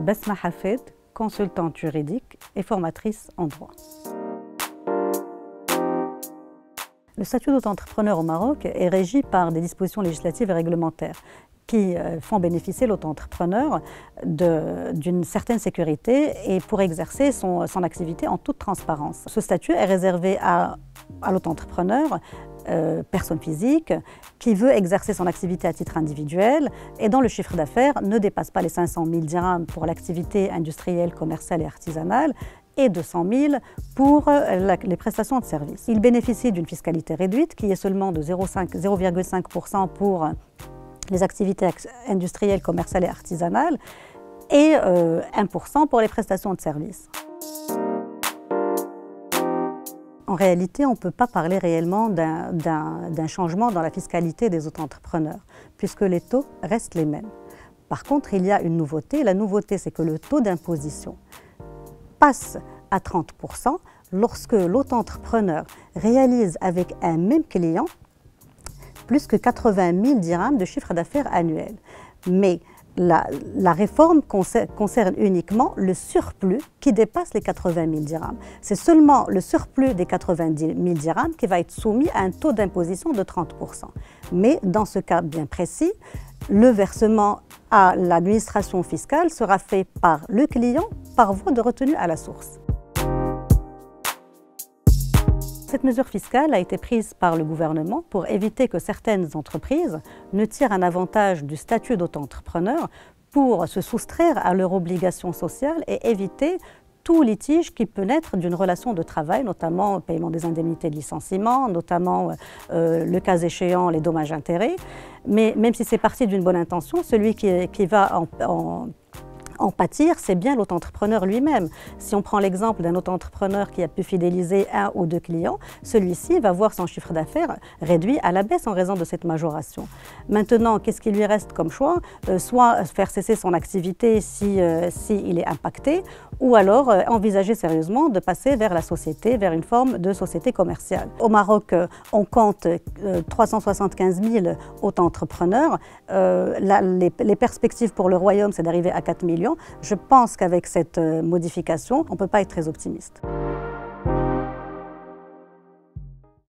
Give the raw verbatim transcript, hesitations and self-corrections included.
Besma Hafed, consultante juridique et formatrice en droit. Le statut d'auto-entrepreneur au Maroc est régi par des dispositions législatives et réglementaires qui font bénéficier l'auto-entrepreneur d'une certaine sécurité et pour exercer son, son activité en toute transparence. Ce statut est réservé à, à l'auto-entrepreneur, euh, personne physique, qui veut exercer son activité à titre individuel et dont le chiffre d'affaires ne dépasse pas les cinq cent mille dirhams pour l'activité industrielle, commerciale et artisanale et deux cent mille pour la, les prestations de services. Il bénéficie d'une fiscalité réduite qui est seulement de zéro virgule cinq pour cent pour les activités industrielles, commerciales et artisanales et euh, un pour cent pour les prestations de services. En réalité, on ne peut pas parler réellement d'un changement dans la fiscalité des auto-entrepreneurs puisque les taux restent les mêmes. Par contre, il y a une nouveauté. La nouveauté, c'est que le taux d'imposition passe à trente pour cent lorsque l'auto-entrepreneur réalise avec un même client plus que quatre-vingt mille dirhams de chiffre d'affaires annuel. Mais la, la réforme concerne, concerne uniquement le surplus qui dépasse les quatre-vingt mille dirhams. C'est seulement le surplus des quatre-vingt-dix mille dirhams qui va être soumis à un taux d'imposition de trente pour cent. Mais dans ce cas bien précis, le versement à l'administration fiscale sera fait par le client par voie de retenue à la source. Cette mesure fiscale a été prise par le gouvernement pour éviter que certaines entreprises ne tirent un avantage du statut d'auto-entrepreneur pour se soustraire à leurs obligations sociales et éviter tout litige qui peut naître d'une relation de travail, notamment le paiement des indemnités de licenciement, notamment euh, le cas échéant les dommages-intérêts. Mais même si c'est parti d'une bonne intention, celui qui, qui va en, en En pâtir, c'est bien l'auto-entrepreneur lui-même. Si on prend l'exemple d'un auto-entrepreneur qui a pu fidéliser un ou deux clients, celui-ci va voir son chiffre d'affaires réduit à la baisse en raison de cette majoration. Maintenant, qu'est-ce qui lui reste comme choix? euh, Soit faire cesser son activité si, euh, si il est impacté, ou alors euh, envisager sérieusement de passer vers la société, vers une forme de société commerciale. Au Maroc, euh, on compte euh, trois cent soixante-quinze mille auto-entrepreneurs. Euh, les, les perspectives pour le royaume, c'est d'arriver à quatre millions. Je pense qu'avec cette modification, on ne peut pas être très optimiste.